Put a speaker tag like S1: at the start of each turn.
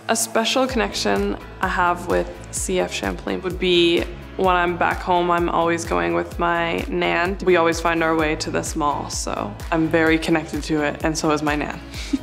S1: A special connection I have with CF Champlain would be when I'm back home, I'm always going with my nan. We always find our way to this mall, so I'm very connected to it, and so is my nan.